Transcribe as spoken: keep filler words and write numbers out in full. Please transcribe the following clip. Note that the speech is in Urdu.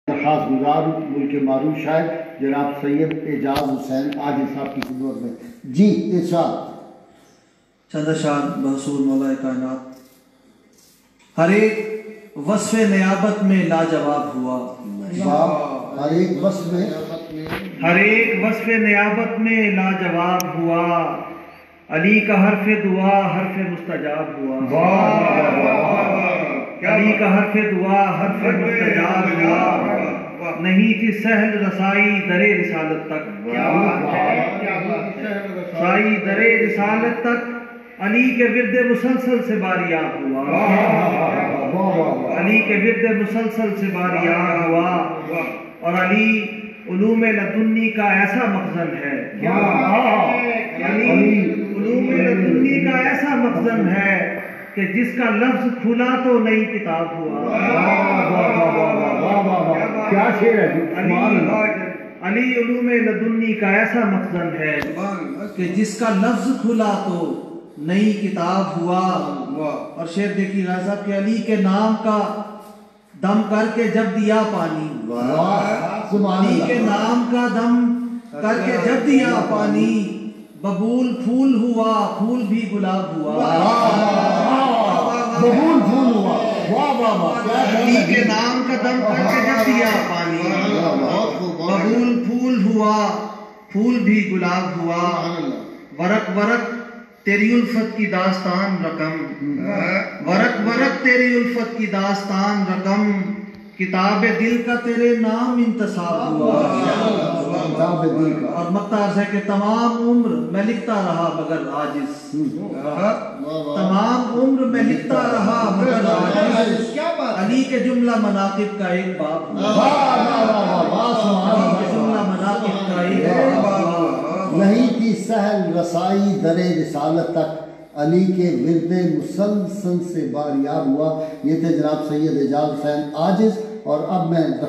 خاص گزار ملک معروف شاعر جناب سید اعجاز حسین عاجز صاحب کی خدمت میں جی ارشاد۔ چند اشعار بحصول مولا کائنات۔ ہر ایک وصف نیابت میں لاجواب ہوا، ہر ایک وصف میں ہر ایک وصف نیابت میں لاجواب ہوا، علی کا حرف دعا حرف مستجاب ہوا، علی کا حرف دعا حرف مستجاب ہوا، نہیں تھی سہل رسائی در رسالت تک، رسائی در رسالت تک، علی کے ورد مسلسل سے باریاب ہوا، علی کے ورد مسلسل سے باریاب ہوا، اور علی علوم لدنی کا ایسا مخزن ہے، علی علوم لدنی کا ایسا مخزن ہے کہ جس کا لفظ کھلا تو نئی کتاب ہوا، کیا شعر ہے علی علوم لدنی کا ایسا مخزن ہے کہ جس کا لفظ کھلا تو نئی کتاب ہوا۔ اور شعر دیکھیے راز صاحب کہ علی کے نام کا دم کر کے جب دیا پانی، علی کے نام کا دم کر کے جب دیا پانی، ببول پھول ہوا پھول بھی گلاب ہوا، ببول پھول ہوا، واہ واہ واہ، علی کے نام کا دم کر کے جب دیا پانی، ببول پھول ہوا پھول بھی گلاب ہوا، ورق ورق تیری الفت کی داستان رقم، ورق ورق تیری الفت کی داستان رقم، کتاب دل کا تیرے نام انتصاب ہوا، اور مقتار ہے کہ تمام عمر میں لکھتا رہا مگر عاجز، تمام عمر میں لکھتا رہا مگر عاجز، علی کے جملہ مناقب کا ایک باب ہوا، علی کے جملہ مناقب کا ایک باب ہوا، نہیں تھی سہل رسائی در رسالت تک، علی کے ورد مسلسل سے باریاب ہوا۔ یہ تھے جناب سید اعجاز حسین عاجز، اور اب میں